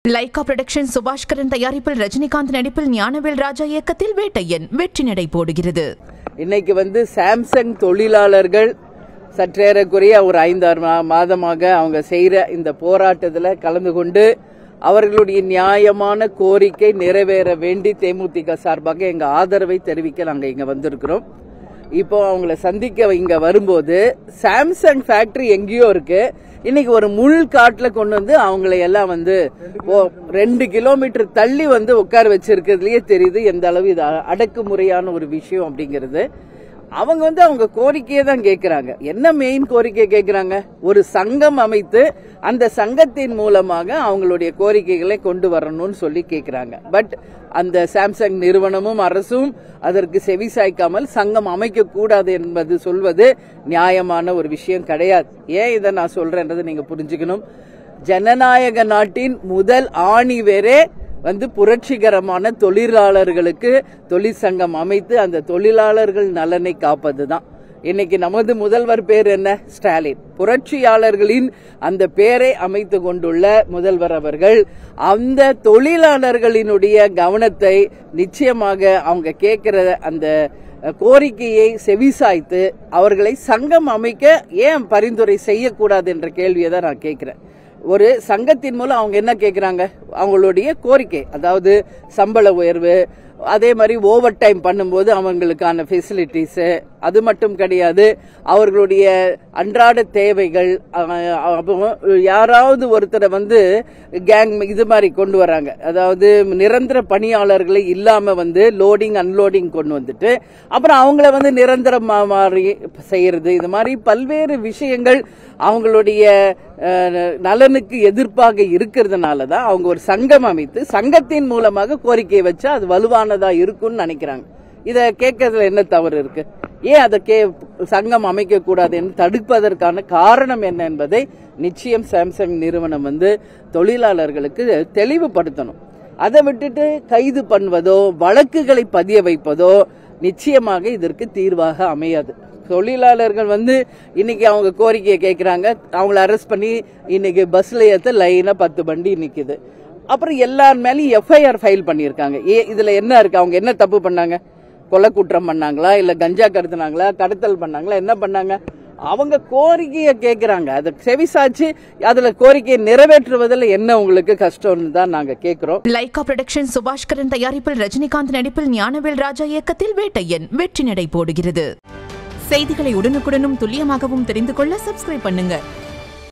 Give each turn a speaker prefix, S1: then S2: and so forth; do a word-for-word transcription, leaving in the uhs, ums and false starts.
S1: Lyca production Subaskaran தயாரிப்பில் ரஜினிகாந்த் நடிப்பில் ஞானவேல் ராஜா இயக்கத்தில் வேட்டையன் வெற்றி நடை போடுகிறது.
S2: இன்னைக்கு வந்து சாம்சங் தொழிலாளர்கள் சற்றேறக்குறைய ஒரு ஐந்தாறு மாதமாக அவங்க செய்யற இந்த போராட்டத்தில் கலந்து கொண்டு அவர்களுடைய நியாயமான கோரிக்கை நிறைவேற வேண்டி தேமுதிக சார்பாக எங்க ஆதரவை தெரிவிக்க நாங்க இங்க வந்திருக்கிறோம். இப்போ அவங்கள சந்திக்க இங்க வரும்போது சாம்சங் ஃபேக்டரி எங்கேயோ இருக்கு, இன்னைக்கு ஒரு முள் காட்டுல கொண்டு வந்து அவங்களை எல்லாம் வந்து ரெண்டு கிலோமீட்டர் தள்ளி வந்து உட்கார வச்சிருக்கிறதுலயே தெரியுது எந்த அளவு இது அடக்குமுறையான ஒரு விஷயம் அப்படிங்கிறது. அவங்க வந்து அவங்க கோரிக்கையை தான் கேட்கிறாங்க. என்ன மெயின் கோரிக்கை கேட்கிறாங்க? ஒரு சங்கம் அமைத்து அந்த சங்கத்தின் மூலமாக அவங்களுடைய கோரிக்கைகளை கொண்டு வரணும்னு சொல்லி கேட்கிறாங்க. பட் அந்த சாம்சங் நிறுவனமும் அரசும் அதற்கு செவிசாய்க்காமல் சங்கம் அமைக்க கூடாது என்பது சொல்வது நியாயமான ஒரு விஷயம் கிடையாது. ஏன் இதை நான் சொல்றேன்றது நீங்க புரிஞ்சுக்கணும். ஜனநாயக நாட்டின் முதல் ஆணி வேறே வந்து புரட்சிகரமான தொழிலாளர்களுக்கு தொழிற்சங்கம் அமைத்து அந்த தொழிலாளர்கள் நலனை காப்பதுதான். இன்னைக்கு நமது முதல்வர் பேர் என்ன? ஸ்டாலின். புரட்சியாளர்களின் அந்த பேரை அமைத்து கொண்டுள்ள முதல்வர் அவர்கள் அந்த தொழிலாளர்களினுடைய கவனத்தை நிச்சயமாக அவங்க கேட்கிற அந்த கோரிக்கையை செவிசாய்த்து அவர்களை சங்கம் அமைக்க ஏன் பரிந்துரை செய்யக்கூடாது என்ற கேள்வியை தான் நான் கேட்கிறேன். ஒரு சங்கத்தின் மூலம் அவங்க என்ன கேட்கிறாங்க? அவங்களுடைய கோரிக்கை, அதாவது சம்பள உயர்வு, அதே மாதிரி ஓவர் டைம் பண்ணும்போது அவங்களுக்கான ஃபெசிலிட்டிஸ், அது மட்டும் கிடையாது, அவர்களுடைய அன்றாட தேவைகள். யாராவது ஒருத்தரை வந்து கேங் இது மாதிரி கொண்டு வராங்க, அதாவது நிரந்தர பணியாளர்களை இல்லாம வந்து லோடிங் அன்லோடிங் கொண்டு வந்துட்டு அப்புறம் அவங்கள வந்து நிரந்தரம் மாதிரி செய்யறது, இது மாதிரி பல்வேறு விஷயங்கள் அவங்களுடைய நலனுக்கு எதிர்ப்பாக இருக்கிறதுனால தான் அவங்க ஒரு சங்கம் அமைத்து சங்கத்தின் மூலமாக கோரிக்கை வச்சா அது வலுவானதா இருக்கும்னு நினைக்கிறாங்க. இதை கேட்கறதுல என்ன தவறு இருக்கு? ஏன் அதை கே சங்கம் அமைக்க கூடாது என்று தடுப்பதற்கான காரணம் என்ன என்பதை நிச்சயம் சாம்சங் நிறுவனம் வந்து தொழிலாளர்களுக்கு தெளிவுபடுத்தணும். அதை விட்டுட்டு கைது பண்ணுவதோ வழக்குகளை பதிய வைப்பதோ நிச்சயமாக இதற்கு தீர்வாக அமையாது. தொழிலாளர்கள் வந்து இன்னைக்கு அவங்க கோரிக்கையை கேட்கிறாங்க, அவங்கள அரெஸ்ட் பண்ணி இன்னைக்கு பஸ்ல ஏற்ற லைனா பத்து வண்டி நிக்குது. அப்புறம் எல்லார் மேலேயும் எஃப்ஐஆர் ஃபைல் பண்ணியிருக்காங்க. ஏ இதுல என்ன இருக்கு? அவங்க என்ன தப்பு பண்ணாங்க? கொலை குற்றம் பண்ணாங்களா, இல்ல கஞ்சா கடத்தினாங்களா, கடத்தல் பண்ணாங்களா, என்ன பண்ணாங்க? அவங்க கோரிக்கையை கேட்கிறாங்க, அதை செவிசாச்சு அதுல கோரிக்கையை நிறைவேற்றுவதில் என்ன உங்களுக்கு கஷ்டம்னு தான் நாங்க கேட்கிறோம்.
S1: லைகா புரொடக்ஷன் சுபாஷ்கரன் தயாரிப்பில் ரஜினிகாந்த் நடிப்பில் ஞானவேல் ராஜா இயக்கத்தில் வேட்டையன் வெற்றி நடை போடுகிறது. செய்திகளை உடனுக்குடனும் துல்லியமாகவும் தெரிந்து கொள்ள சப்ஸ்கிரைப் பண்ணுங்க.